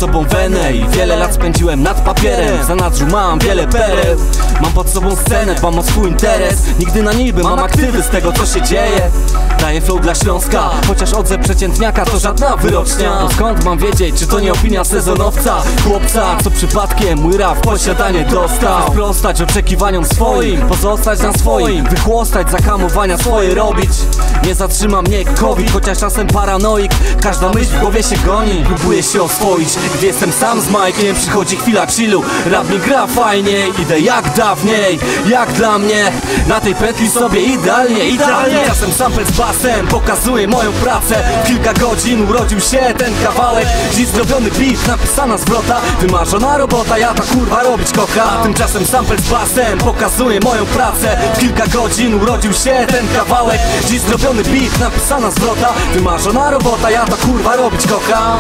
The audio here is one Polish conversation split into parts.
sobą wenę i wiele lat spędziłem nad papierem. W zanadrzu mam wiele pereł, mam pod sobą scenę, dbam o swój interes. Nigdy na niby, mam aktywy z tego co się dzieje. Daję flow dla Śląska, chociaż odzew przeciętniaka to żadna wyrocznia. No skąd mam wiedzieć, czy to nie opinia sezonowca? Chłopca, co przypadkiem mój rap w posiadanie dostał. Sprostać oczekiwaniom swoim, pozostać na swoim, wychłostać zahamowania swoje robić. Nie zatrzyma mnie COVID, chociaż czasem paranoik. Każda myśl w głowie się goni, próbuję się oswoić. Gdy jestem sam z Mike'iem, przychodzi chwila chillu. Rap mi gra fajnie, idę jak dawniej. Jak dla mnie, na tej pętli sobie idealnie. Czasem sample z basem pokazuje moją pracę. W kilka godzin urodził się ten kawałek. Dziś zrobiony beat, napisana zwrota, wymarzona robota, ja ta kurwa robić kocha. Tymczasem sample z basem pokazuje moją pracę. W kilka godzin urodził się ten kawałek. Dziś zrobiony beat, napisana zwrota, wymarzona robota, ja ta kurwa robić kocha.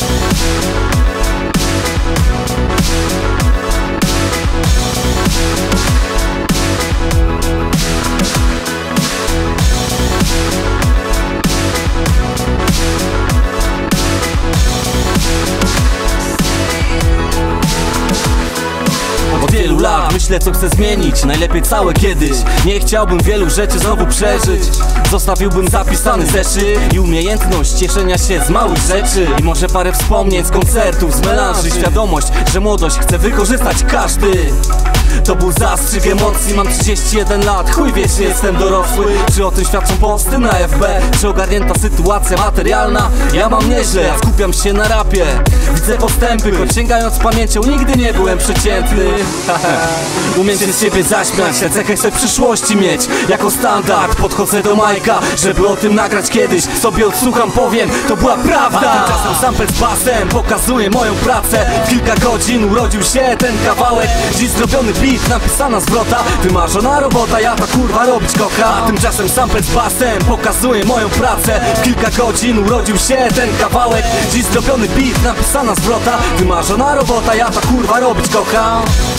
Od wielu lat myślę co chcę zmienić, najlepiej całe kiedyś. Nie chciałbym wielu rzeczy znowu przeżyć. Zostawiłbym zapisany zeszyt i umiejętność cieszenia się z małych rzeczy. I może parę wspomnień z koncertów, z melanży. Świadomość, że młodość chce wykorzystać każdy. To był zastrzyk emocji, mam 31 lat, chuj wie czy jestem dorosły. Czy o tym świadczą posty na FB, czy ogarnięta sytuacja materialna? Ja mam nieźle, ja skupiam się na rapie. Widzę postępy, choć sięgając pamięcią nigdy nie byłem przeciętny. Umiem się z siebie zaśmiać, tę cechę chcę w przyszłości mieć. Jako standard podchodzę do Majka, żeby o tym nagrać kiedyś. Sobie odsłucham, powiem, to była prawda. A tymczasem sample z basem pokazuje moją pracę. W kilka godzin urodził się ten kawałek. Dziś zrobiony beat, napisana zwrota, wymarzona robota, ja ta kurwa robić kocha. A tymczasem sample z basem pokazuje moją pracę. W kilka godzin urodził się ten kawałek. Dziś zrobiony beat, napisana zwrota, wymarzona robota, ja ta kurwa robić kocha.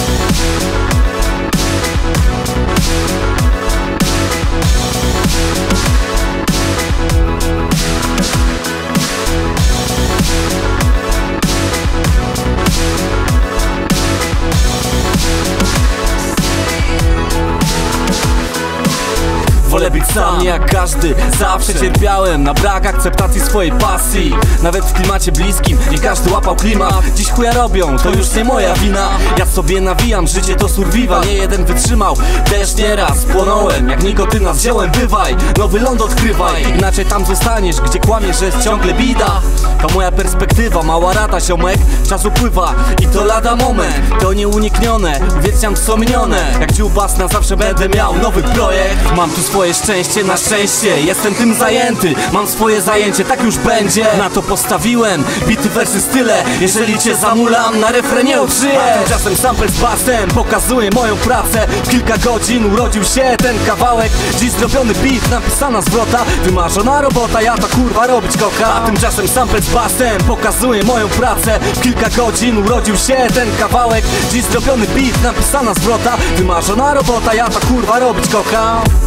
Wolę być sam, nie jak każdy, zawsze cierpiałem na brak akceptacji swojej pasji. Nawet w klimacie bliskim, nie każdy łapał klimat. Dziś chuja robią, to już nie moja wina. Ja sobie nawijam, życie to survival. Nie jeden wytrzymał, też nieraz płonąłem. Jak nikotyna z ziołem, bywaj, nowy ląd odkrywaj. Inaczej tam zostaniesz, gdzie kłamiesz, że jest ciągle bida. To moja perspektywa, mała rada ziomek. Czas upływa i to lada moment. To nieuniknione, wiedziałem co minione. Jak dziubasna zawsze będę miał nowy projekt. Mam tu swoje szczęście, na szczęście jestem tym zajęty. Mam swoje zajęcie, tak już będzie. Na to postawiłem, bity wersy style. Jeżeli cię zamulam, na refrenie odżyję. A tymczasem sample z basem pokazuje moją pracę. W kilka godzin urodził się ten kawałek. Dziś zrobiony beat, napisana zwrota, wymarzona robota, ja ta kurwa robić kocha. A tymczasem sample z basem pokazuje moją pracę. W kilka godzin urodził się ten kawałek. Dziś zrobiony beat, napisana zwrota, wymarzona robota, ja ta kurwa robić kocha.